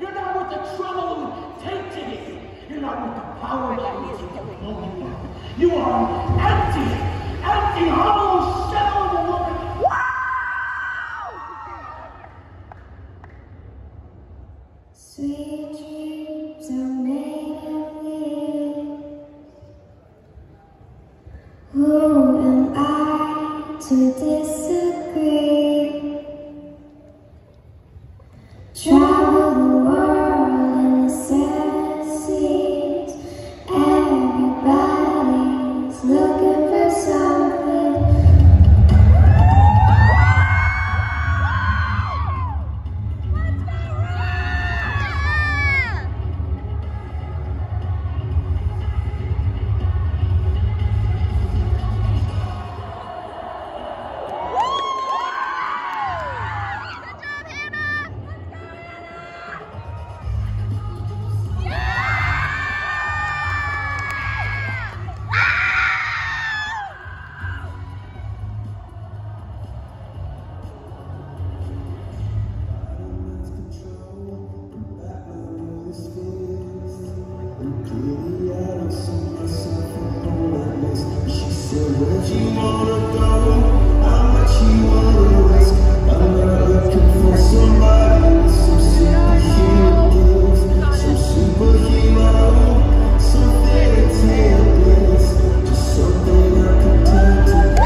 You're not worth the trouble it would take to get. You're not worth the power that would take to pull you down. You are an empty, hollow shell of a woman. Wow! Sweet dreams are made of wings. Who am I to disagree? Travel the world in the seven seas. Everybody's looking for something. Where'd you wanna go? How much you wanna risk? I'm not looking for somebody with some superhero gifts, some superhero, some fairy tale bliss, just something I can turn to.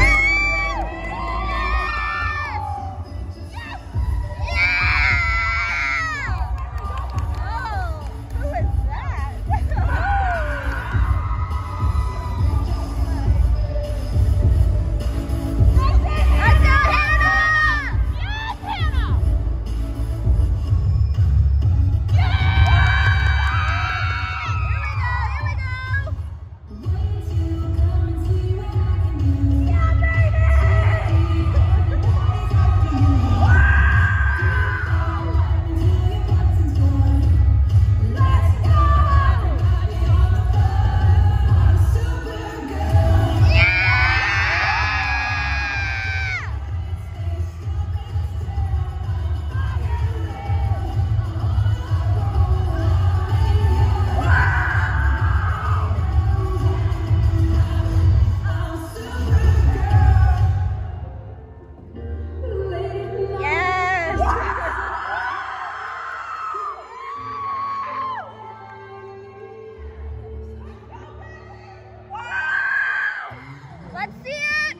Let's see it!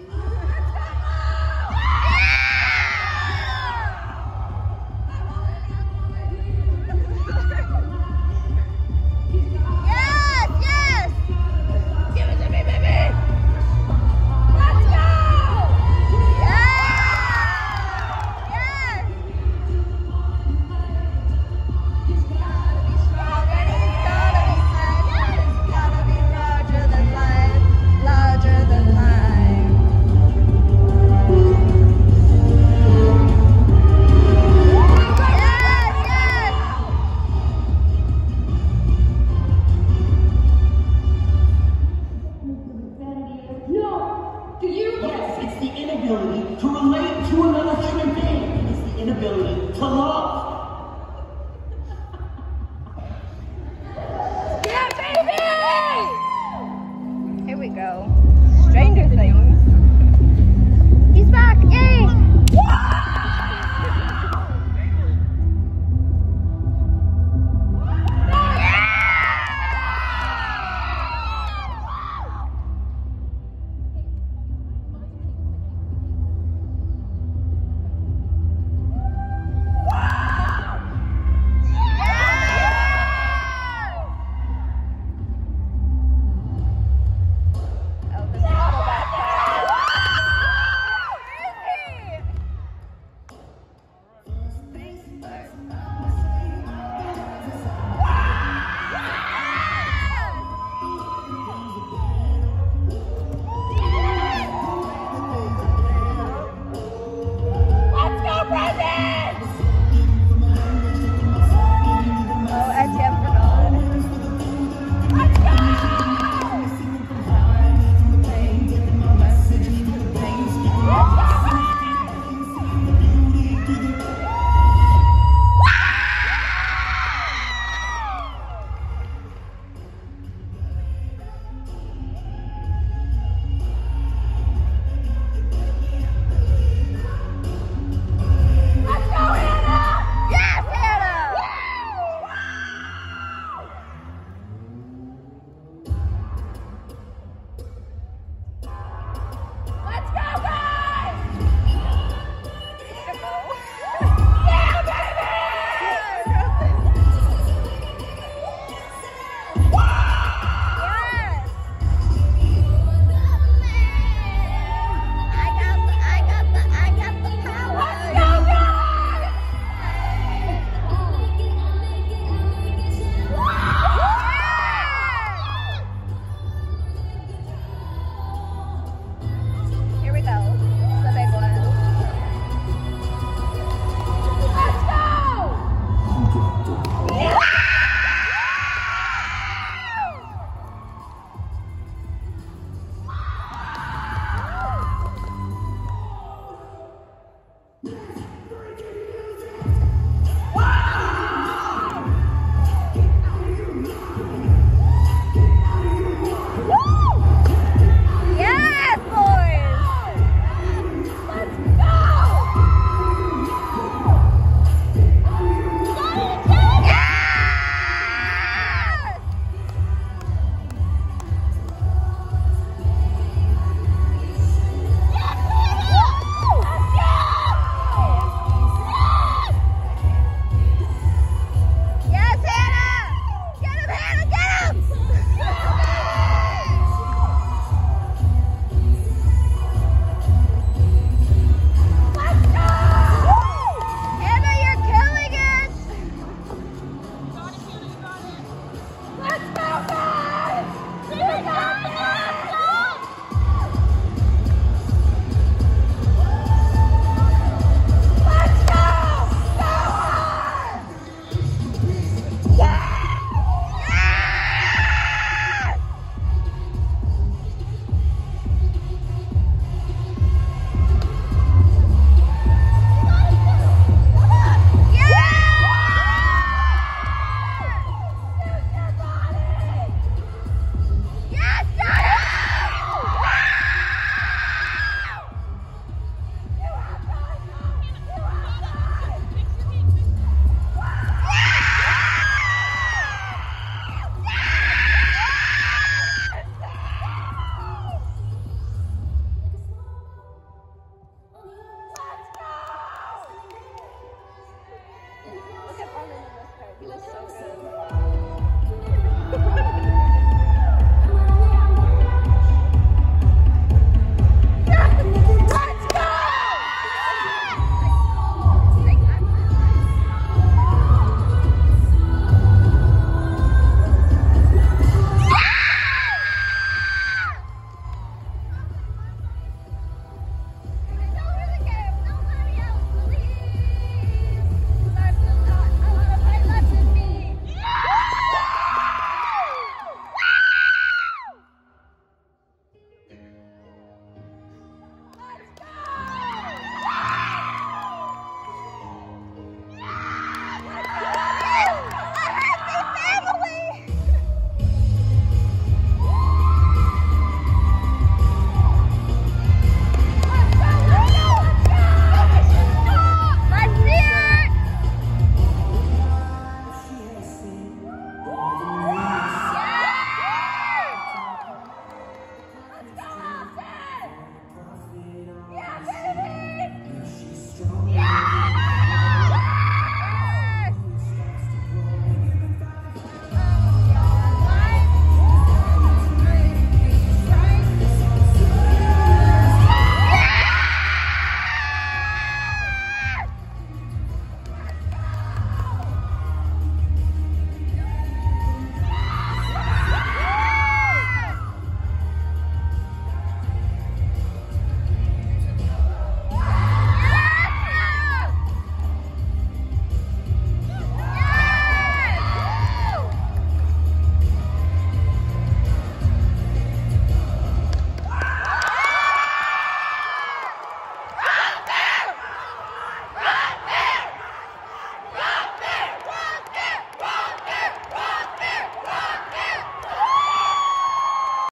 Yes, yes! Give it to me, baby! Let's go! Yes! Yes! He's gotta be strong and he's gotta be kind. He's gotta be larger than life, larger than life. Yes, it's the inability to relate to another human being. It's the inability to love.